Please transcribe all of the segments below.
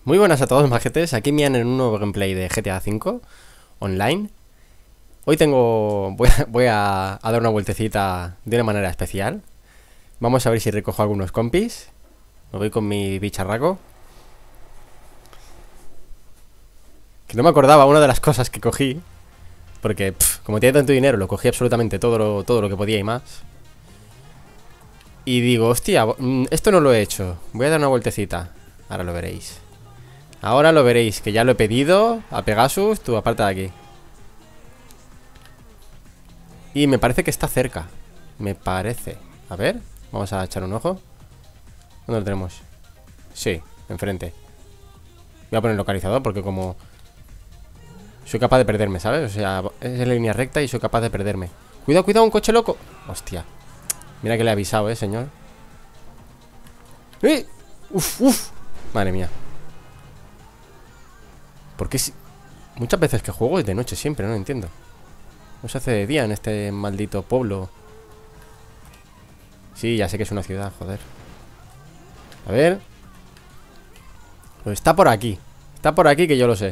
Muy buenas a todos, majetes. Aquí me en un nuevo gameplay de GTA V online. Hoy voy a dar una vueltecita de una manera especial. Vamos a ver si recojo algunos compis. Me voy con mi bicharraco. Que no me acordaba una de las cosas que cogí. Porque, como tiene tanto dinero, lo cogí absolutamente todo lo que podía y más. Y digo, hostia, esto no lo he hecho. Voy a dar una vueltecita. Ahora lo veréis. Ahora lo veréis, que ya lo he pedido a Pegasus, tú aparte de aquí. Y me parece que está cerca. Me parece. A ver, vamos a echar un ojo. ¿Dónde lo tenemos? Sí, enfrente. Voy a poner el localizador porque como soy capaz de perderme, ¿sabes? O sea, es en línea recta y soy capaz de perderme. Cuidado, cuidado, un coche loco. Hostia. Mira que le he avisado, señor. ¡Eh! Uf, uf. Madre mía. Porque muchas veces que juego es de noche siempre, no entiendo. No se hace de día en este maldito pueblo. Sí, ya sé que es una ciudad, joder. A ver. Pues está por aquí. Está por aquí que yo lo sé.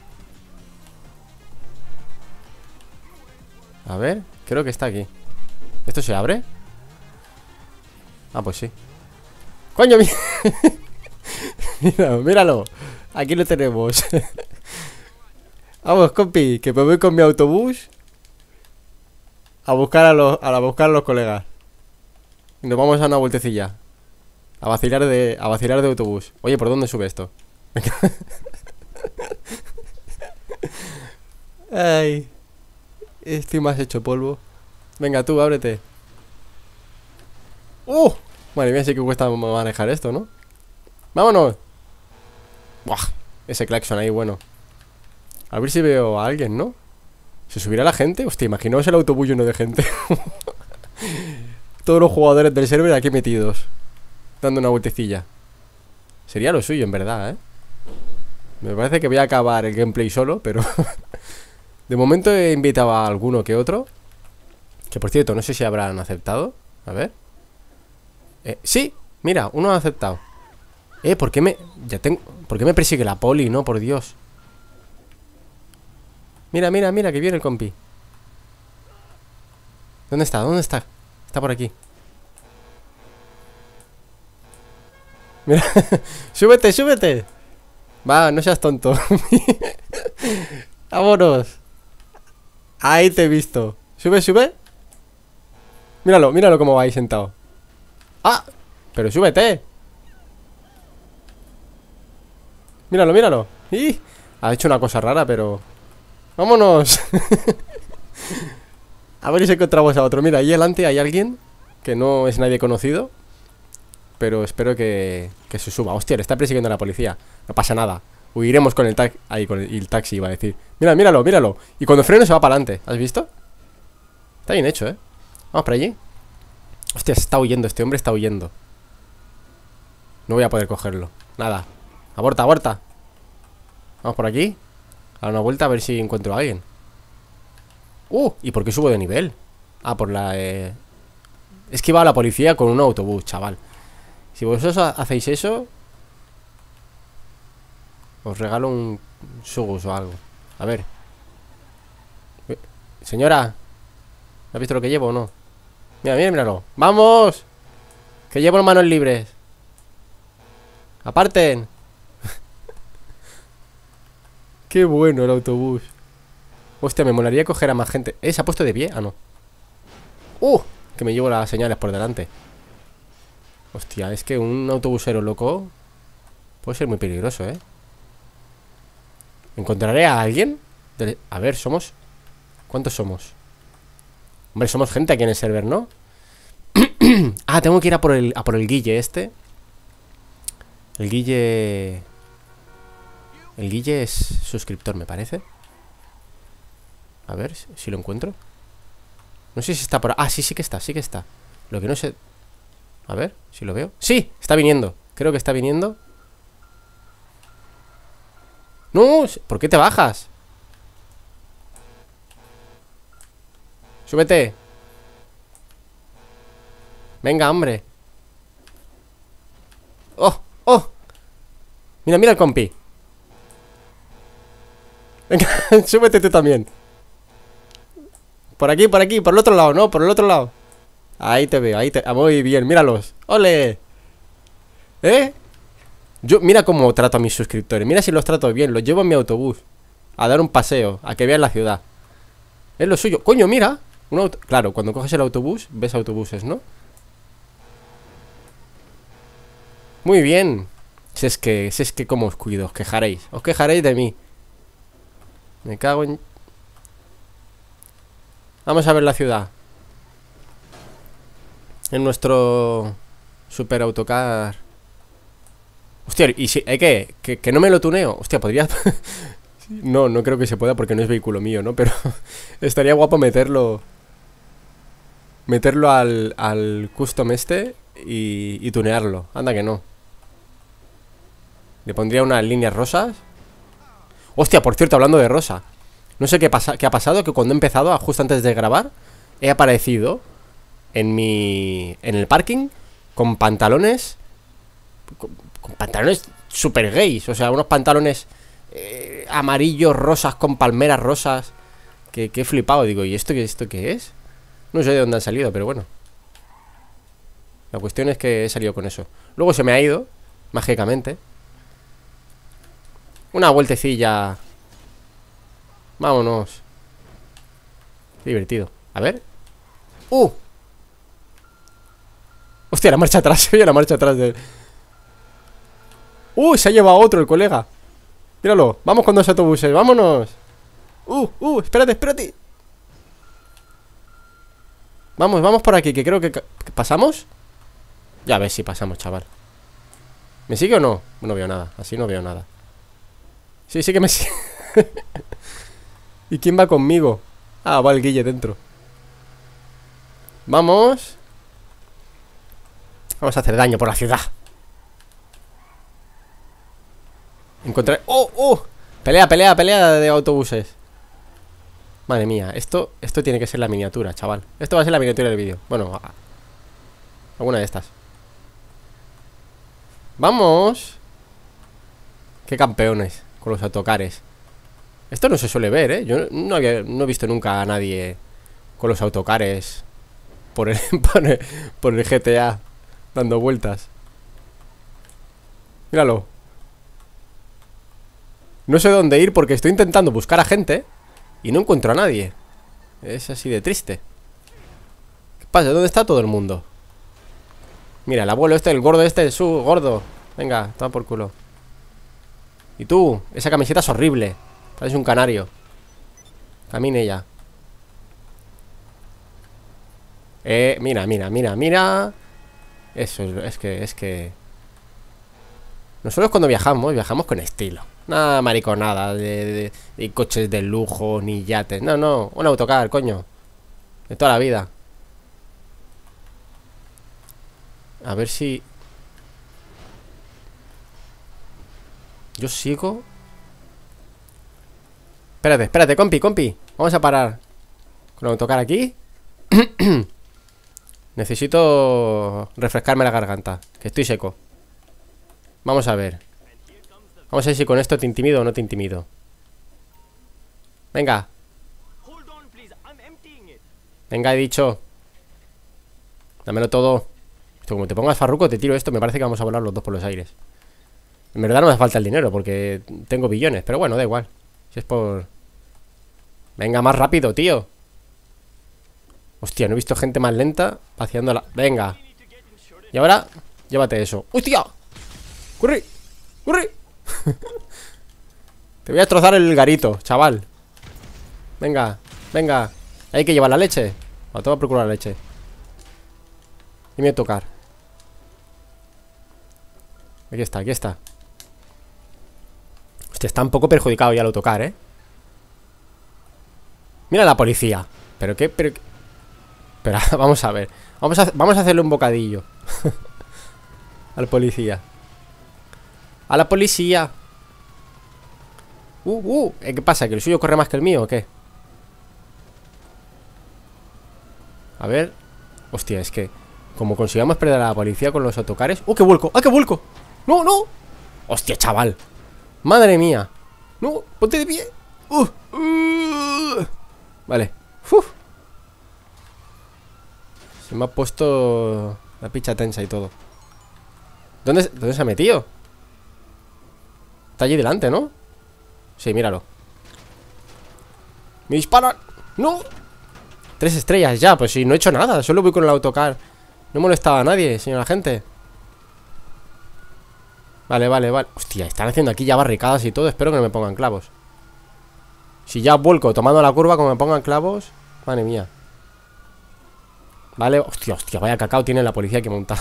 A ver, creo que está aquí. ¿Esto se abre? Ah, pues sí. ¡Coño! Míralo, míralo. Aquí lo tenemos. Vamos, compi, que me voy con mi autobús a buscar a buscar a los colegas. Y nos vamos a una vueltecilla. A vacilar de autobús. Oye, ¿por dónde sube esto? Ay, estoy más hecho polvo. Venga, tú, ábrete. Madre mía, sí que cuesta manejar esto, ¿no? ¡Vámonos! ¡Buah! Ese claxon ahí, bueno. A ver si veo a alguien, ¿no? ¿Se subirá la gente? Hostia, imaginaos el autobús lleno de gente. Todos los jugadores del server aquí metidos, dando una vueltecilla. Sería lo suyo, en verdad, ¿eh? Me parece que voy a acabar el gameplay solo, pero... de momento he invitado a alguno que otro. Que por cierto, no sé si habrán aceptado. A ver. Sí, mira, uno ha aceptado. ¿Por qué me... ¿Por qué me persigue la poli? No, por Dios. Mira, mira, mira, que viene el compi. ¿Dónde está? ¿Dónde está? Está por aquí. Mira, súbete, súbete. Va, no seas tonto. Vámonos. Ahí te he visto. Sube, sube. Míralo, míralo cómo va ahí sentado. ¡Ah! Pero súbete. Míralo, míralo. ¡Y! Ha hecho una cosa rara, pero... ¡vámonos! A ver si encontramos a otro. Mira, ahí delante hay alguien que no es nadie conocido, pero espero que se suba. Hostia, le está persiguiendo a la policía. No pasa nada. Huiremos con el taxi. Ahí, con el taxi iba a decir. Mira, míralo, míralo. Y cuando freno se va para adelante. ¿Has visto? Está bien hecho, ¿eh? Vamos para allí. Hostia, se está huyendo. Este hombre está huyendo. No voy a poder cogerlo. Nada. Aborta, aborta. Vamos por aquí. A dar una vuelta a ver si encuentro a alguien. ¿Y por qué subo de nivel? Ah, por la... Es que iba a la policía con un autobús, chaval. Si vosotros hacéis eso, os regalo un sugus o algo. A ver. Señora, ¿has visto lo que llevo o no? Mira, mira, míralo. ¡Vamos! Que llevo las manos libres. ¡Aparten! Qué bueno el autobús. Hostia, me molaría coger a más gente. ¿Se ha puesto de pie? Ah, no. Que me llevo las señales por delante. Hostia, es que un autobusero loco puede ser muy peligroso, ¿eh? ¿Encontraré a alguien? A ver, somos... ¿cuántos somos? Hombre, somos gente aquí en el server, ¿no? Ah, tengo que ir a por el Guille este. El Guille... El Guille es suscriptor, me parece. A ver si lo encuentro. No sé si está por... Ah, sí, sí que está, sí que está. Lo que no sé... A ver, si lo veo. ¡Sí! Está viniendo. Creo que está viniendo. ¡No! ¿Por qué te bajas? ¡Súbete! Venga, hombre. ¡Oh! ¡Oh! Mira, mira el compi. Venga, súbete tú también. Por aquí, por el otro lado, no, por el otro lado. Ahí te veo, muy bien, míralos. ¡Ole! ¿Eh? Yo, mira cómo trato a mis suscriptores. Mira si los trato bien, los llevo en mi autobús a dar un paseo, a que vean la ciudad. Es lo suyo. Coño, mira. Claro, cuando coges el autobús, ves autobuses, ¿no? Muy bien. Si es que como os cuido, os quejaréis de mí. Me cago en... Vamos a ver la ciudad. En nuestro super autocar. Hostia, ¿y si que no me lo tuneo? Hostia, podría... No, no creo que se pueda porque no es vehículo mío, ¿no? Pero estaría guapo meterlo al custom este y tunearlo. Anda que no. Le pondría unas líneas rosas. Hostia, por cierto, hablando de rosa, no sé qué ha pasado, que cuando he empezado, justo antes de grabar, he aparecido en el parking con pantalones con pantalones super gays. O sea, unos pantalones amarillos, rosas, con palmeras rosas, que he flipado. Digo, ¿y esto qué es? No sé de dónde han salido, pero bueno. La cuestión es que he salido con eso. Luego se me ha ido, mágicamente. Una vueltecilla. Vámonos. Qué divertido. A ver. Hostia, la marcha atrás. Se oye la marcha atrás de... Se ha llevado otro el colega. Míralo. Vamos con 2 autobuses. Vámonos. Espérate. Vamos por aquí, que creo que... ¿Pasamos? Ya ves si pasamos, chaval. ¿Me sigue o no? No veo nada. Así no veo nada. Sí que me sigue. ¿Y quién va conmigo? Ah, va el Guille dentro. Vamos. Vamos a hacer daño por la ciudad. Encontrar... Pelea de autobuses. Madre mía, esto tiene que ser la miniatura, chaval. Esto va a ser la miniatura del vídeo. Bueno, alguna de estas. ¡Vamos! Qué campeones con los autocares. Esto no se suele ver, ¿eh? Yo no he visto nunca a nadie con los autocares por el, por el GTA dando vueltas. Míralo. No sé dónde ir porque estoy intentando buscar a gente y no encuentro a nadie. Es así de triste. ¿Qué pasa? ¿Dónde está todo el mundo? Mira, el abuelo el gordo gordo. Venga, toma por culo. Y tú, esa camiseta es horrible. Parece un canario. Camine ya. Mira. Eso, es que... Nosotros cuando viajamos con estilo. Nada mariconada de coches de lujo, ni yates. No, un autocar, coño. De toda la vida. A ver si... Yo sigo... Espérate, compi. Vamos a parar con el autocar aquí. Necesito refrescarme la garganta, que estoy seco. Vamos a ver. Vamos a ver si con esto te intimido o no te intimido. Venga. Venga, he dicho. Dámelo todo. Esto, como te pongas farruco, te tiro esto. Me parece que vamos a volar los dos por los aires. En verdad no me hace falta el dinero porque tengo billones. Pero bueno, da igual. Si es por... Venga, más rápido, tío. Hostia, no he visto gente más lenta vaciándola. Venga. Y ahora, llévate eso. ¡Hostia! ¡Corre! Te voy a destrozar el garito, chaval. Venga. Hay que llevar la leche. O te voy a procurar la leche. Y me voy a tocar. Aquí está. Hostia, está un poco perjudicado ya el autocar, ¿eh? Mira la policía. Pero qué... Espera, vamos a ver. Vamos a hacerle un bocadillo. Al policía. A la policía. ¿Qué pasa? ¿Que el suyo corre más que el mío o qué? A ver. Hostia, es que como consigamos perder a la policía con los autocares... ¡Qué vuelco! ¡Ah, qué vuelco! ¡No! ¡Hostia, chaval! ¡Madre mía! ¡No! ¡Ponte de pie! Vale. Uf. Se me ha puesto la picha tensa y todo. ¿Dónde se ha metido? Está allí delante, ¿no? Sí, míralo. ¡Me disparan! ¡No! 3 estrellas ya, pues sí, no he hecho nada. Solo voy con el autocar. No molestaba a nadie, señora gente. Vale, vale, vale. Hostia, están haciendo aquí ya barricadas y todo. Espero que no me pongan clavos. Si ya vuelco tomando la curva, como me pongan clavos. Madre mía. Vale, hostia, hostia, vaya cacao tiene la policía que monta.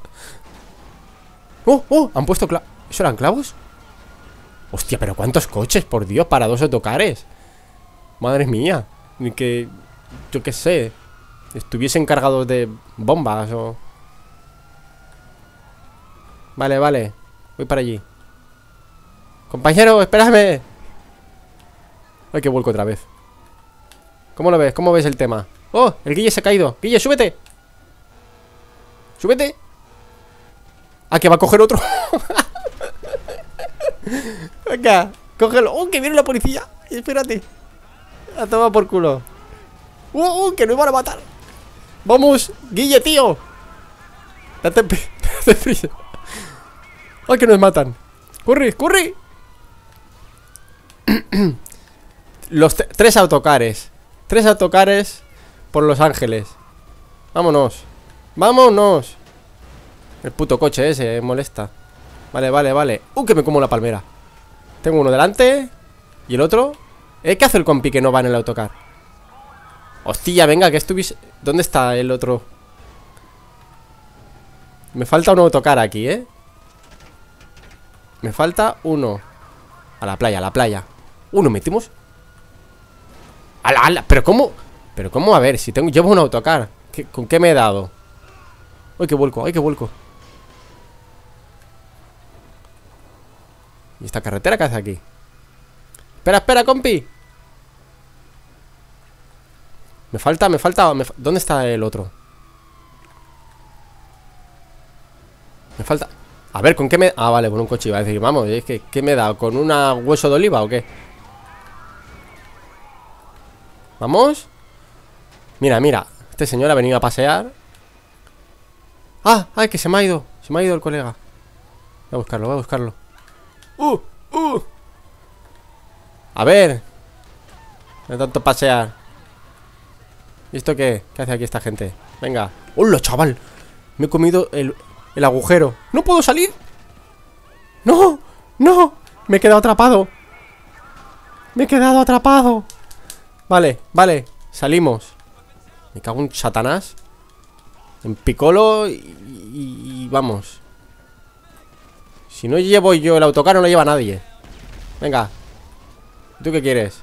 ¡Oh, oh! Han puesto clavos. ¿Eso eran clavos? Hostia, pero ¿cuántos coches? Por Dios, para 2 autocares. Madre mía. Ni que, yo qué sé, estuviesen cargados de bombas o... Vale, vale. Voy para allí. Compañero, espérame. Ay, que vuelco otra vez. ¿Cómo lo ves? ¿Cómo ves el tema? ¡Oh! El Guille se ha caído. ¡Guille, súbete! ¡Súbete! ¡Ah, que va a coger otro! Venga, cógelo. ¡Oh, que viene la policía! Espérate. A tomar por culo. Que nos van a matar! ¡Vamos! ¡Guille, tío! Date prisa. ¡Ay, que nos matan! ¡Corre, corre! Los 3 autocares. 3 autocares por Los Ángeles. Vámonos. ¡Vámonos! El puto coche ese molesta. Vale, vale, vale. Que me como la palmera. Tengo uno delante. ¿Y el otro? ¿Qué hace el compi que no va en el autocar? Hostia, venga, que estuviese... ¿Dónde está el otro? Me falta un autocar aquí, ¿eh? Me falta uno. A la playa, a la playa. ¿Nos metimos? ¡Hala, hala! ¿Pero cómo? ¿Pero cómo? A ver, si llevo un autocar. ¿Con qué me he dado? ¡Ay, qué vuelco! ¡Ay, qué vuelco! ¿Y esta carretera qué hace aquí? ¡Espera, espera, compi! Me falta... ¿Dónde está el otro? Me falta... A ver, ¿con qué me...? Ah, vale, con un coche iba a decir, vamos, es que ¿qué me he dado? ¿Con un hueso de oliva o qué? ¿Vamos? Mira, mira, este señor ha venido a pasear. ¡Ah! ¡Ay, que se me ha ido! Se me ha ido el colega. Voy a buscarlo, voy a buscarlo. A ver. No tanto pasear. ¿Y esto qué? ¿Qué hace aquí esta gente? Venga. ¡Hola, chaval! Me he comido el agujero. ¡No puedo salir! ¡No! ¡No! Me he quedado atrapado. Me he quedado atrapado. Vale, vale. Salimos. Me cago en Satanás. En Piccolo y vamos. Si no llevo yo el autocar, no lo lleva nadie. Venga. ¿Tú qué quieres?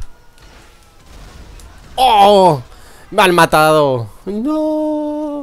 ¡Oh! ¡Me han matado! ¡No!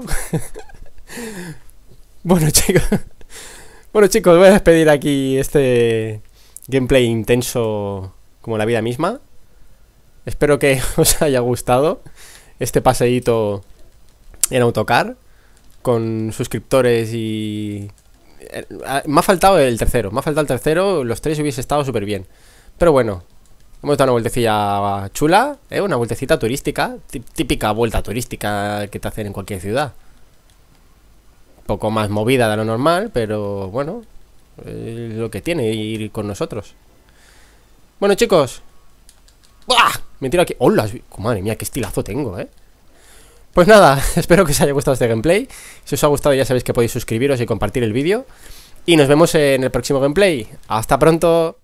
Bueno, chicos. Bueno, chicos, voy a despedir aquí este gameplay intenso como la vida misma. Espero que os haya gustado este paseíto en autocar con suscriptores y... Me ha faltado el tercero. Me ha faltado el tercero. Los 3 hubiese estado súper bien. Pero bueno, hemos dado una vueltecilla chula, una vueltecita turística. Típica vuelta turística que te hacen en cualquier ciudad. Un poco más movida de lo normal, pero bueno, es lo que tiene ir con nosotros. Bueno, chicos. ¡Buah! Me tiro aquí. ¡Hola! Madre mía, qué estilazo tengo, Pues nada, espero que os haya gustado este gameplay. Si os ha gustado ya sabéis que podéis suscribiros y compartir el vídeo. Y nos vemos en el próximo gameplay. ¡Hasta pronto!